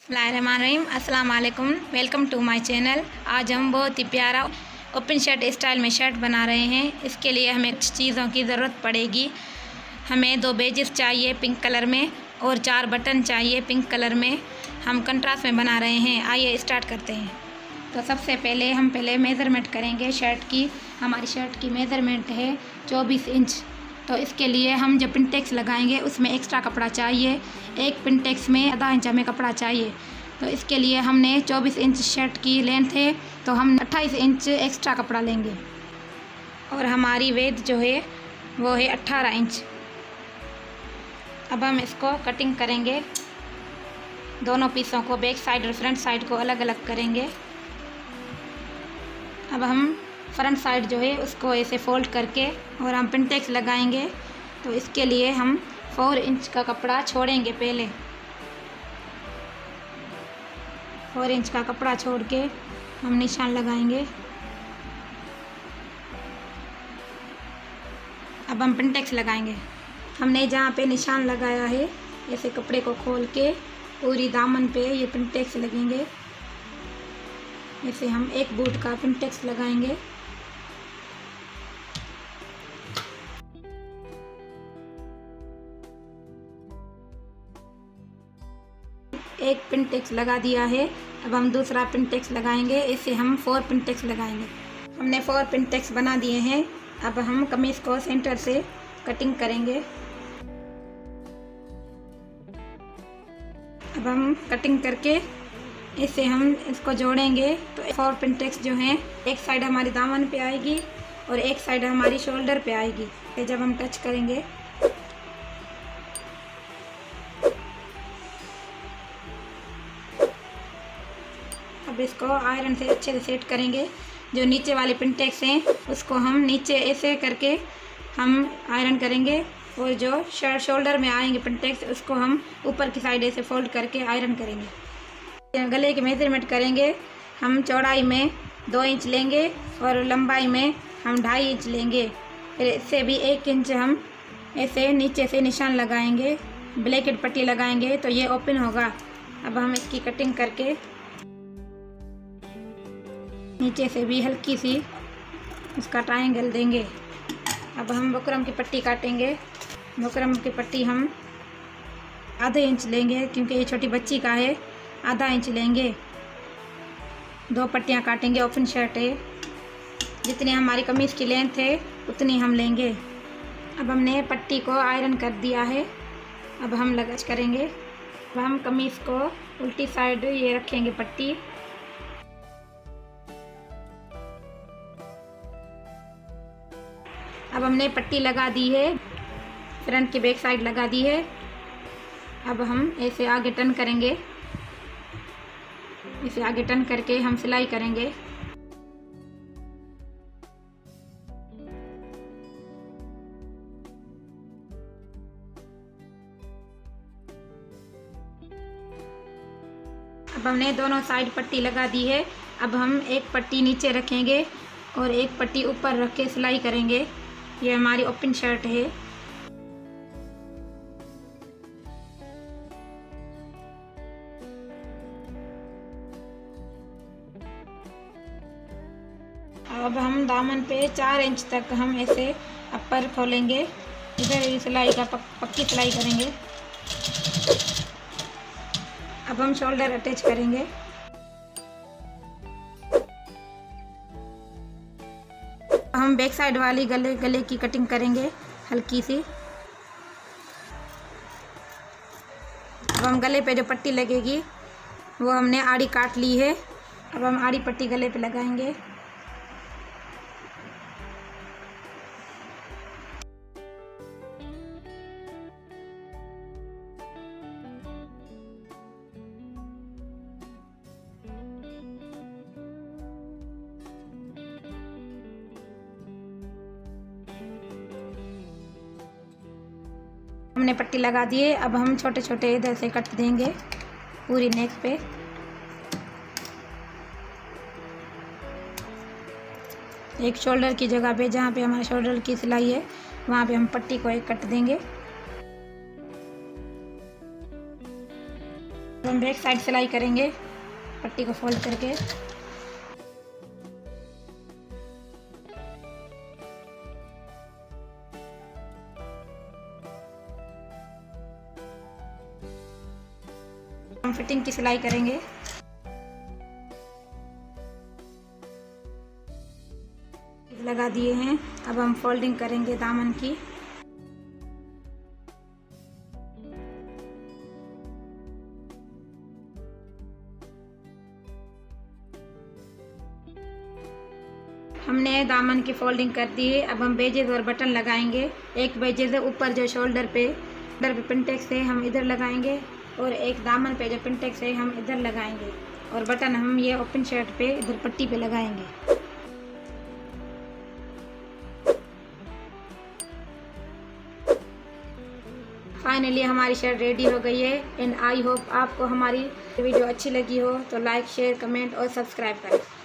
बिस्मिल्लाहिर्रहमानिर्रहीम, अस्सलाम वालेकुम। Welcome to my channel. आज हम बहुत ही प्यारा ओपन शर्ट स्टाइल में शर्ट बना रहे हैं। इसके लिए हमें कुछ चीज़ों की ज़रूरत पड़ेगी। हमें 2 बेजेस चाहिए पिंक कलर में और 4 बटन चाहिए पिंक कलर में। हम कंट्रास्ट में बना रहे हैं। आइए स्टार्ट करते हैं। तो सबसे पहले हम मेज़रमेंट करेंगे शर्ट की। हमारी शर्ट की मेज़रमेंट है 24 इंच। तो इसके लिए हम जब पिनटेक्स लगाएंगे उसमें एक्स्ट्रा कपड़ा चाहिए। एक पिनटेक्स में आधा इंच हमें कपड़ा चाहिए। तो इसके लिए हमने 24 इंच शर्ट की लेंथ है, तो हम 28 इंच एक्स्ट्रा कपड़ा लेंगे। और हमारी वेथ जो है वो है 18 इंच। अब हम इसको कटिंग करेंगे। दोनों पीसों को, बैक साइड और फ्रंट साइड को अलग अलग करेंगे। अब हम फ्रंट साइड जो है उसको ऐसे फोल्ड करके और हम पिनटेक्स लगाएंगे। तो इसके लिए हम 4 इंच का कपड़ा छोड़ेंगे। पहले 4 इंच का कपड़ा छोड़ के हम निशान लगाएंगे। अब हम पिनटेक्स लगाएंगे। हमने जहाँ पे निशान लगाया है ऐसे कपड़े को खोल के पूरी दामन पे ये पिनटेक्स लगेंगे। ऐसे हम एक बूट का पिनटेक्स लगाएंगे। एक पिनटेक्स लगा दिया है। अब हम दूसरा पिनटेक्स लगाएंगे। इससे हम 4 पिनटेक्स लगाएंगे। हमने 4 पिनटेक्स बना दिए हैं। अब हम कमीज को सेंटर से कटिंग करेंगे। अब हम कटिंग करके इससे हम इसको जोड़ेंगे। तो 4 पिनटेक्स जो हैं एक साइड हमारी दामन पे आएगी और एक साइड हमारी शोल्डर पे आएगी। जब हम टच करेंगे अब इसको आयरन से अच्छे से सेट करेंगे। जो नीचे वाले पिनटेक्स हैं उसको हम नीचे ऐसे करके हम आयरन करेंगे और जो शोल्डर में आएंगे पिनटेक्स उसको हम ऊपर की साइड ऐसे फोल्ड करके आयरन करेंगे। गले के मेजरमेंट करेंगे। हम चौड़ाई में 2 इंच लेंगे और लंबाई में हम 2.5 इंच लेंगे। फिर इससे भी 1 इंच हम ऐसे नीचे से निशान लगाएंगे, ब्लैकेट पट्टी लगाएंगे तो ये ओपन होगा। अब हम इसकी कटिंग करके नीचे से भी हल्की सी इसका ट्रायंगल देंगे। अब हम बुकरम की पट्टी काटेंगे। बुकरम की पट्टी हम आधे इंच लेंगे क्योंकि ये छोटी बच्ची का है। आधा इंच लेंगे। 2 पट्टियाँ काटेंगे। ओपन शर्ट है, जितनी हमारी कमीज़ की लेंथ है उतनी हम लेंगे। अब हमने पट्टी को आयरन कर दिया है। अब हम लगाच करेंगे। अब हम कमीज़ को उल्टी साइड ये रखेंगे पट्टी। अब हमने पट्टी लगा दी है, फ्रंट की बैक साइड लगा दी है। अब हम ऐसे आगे टर्न करेंगे। इसे आगे टर्न करके हम सिलाई करेंगे। अब हमने दोनों साइड पट्टी लगा दी है। अब हम एक पट्टी नीचे रखेंगे और एक पट्टी ऊपर रख के सिलाई करेंगे। ये हमारी ओपन शर्ट है। अब हम दामन पे 4 इंच तक हम ऐसे अपर खोलेंगे। इधर सिलाई का पक्की सिलाई करेंगे। अब हम शोल्डर अटैच करेंगे। हम बैक साइड वाली गले की कटिंग करेंगे हल्की सी। अब हम गले पे जो पट्टी लगेगी वो हमने आड़ी काट ली है। अब हम आड़ी पट्टी गले पे लगाएंगे। हमने पट्टी लगा दी है। अब हम छोटे छोटे इधर से कट देंगे पूरी नेक पे। एक शोल्डर की जगह पे, जहाँ पे हमारे शोल्डर की सिलाई है वहाँ पे हम पट्टी को एक कट देंगे। हम बैक साइड सिलाई करेंगे पट्टी को फोल्ड करके। हम फिटिंग की सिलाई करेंगे। लगा दिए हैं, अब हम फोल्डिंग करेंगे दामन की। हमने दामन की फोल्डिंग कर दी है। अब हम बेजेस और बटन लगाएंगे। एक बेजेस ऊपर जो शोल्डर पे पिनटेक्स है हम इधर लगाएंगे और एक दामन पे जो पिनटेक्स है हम इधर लगाएंगे और बटन हम ये ओपन शर्ट पे इधर पट्टी पे लगाएंगे। फाइनली हमारी शर्ट रेडी हो गई है एंड आई होप आपको हमारी वीडियो अच्छी लगी हो तो लाइक शेयर कमेंट और सब्सक्राइब करें।